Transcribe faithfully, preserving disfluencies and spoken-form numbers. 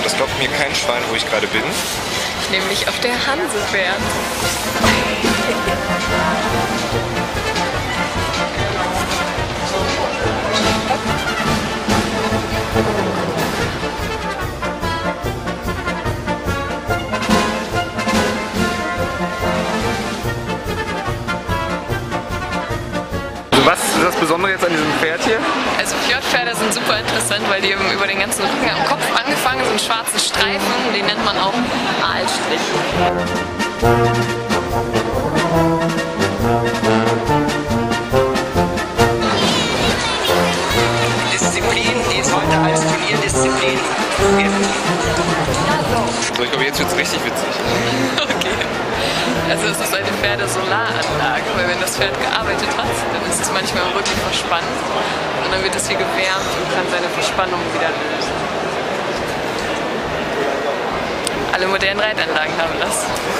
das glaubt mir kein Schwein, wo ich gerade bin. Nämlich auf der Hansepferd. Was ist das Besondere jetzt an diesem Pferd hier? Also Fjordpferde sind super interessant, weil die über den ganzen Rücken am Kopf angefangen sind, schwarze Streifen, die nennt man auch Aalstrich. Disziplin ist heute als Turnierdisziplin. So, ich glaube, jetzt wird es richtig witzig. Okay. Also es ist eine Pferde-Solaranlage, weil wenn das Pferd gearbeitet hat, dann ist es manchmal im Rücken verspannt und dann wird es hier gewärmt und kann seine Verspannung wieder lösen. Alle modernen Reitanlagen haben das.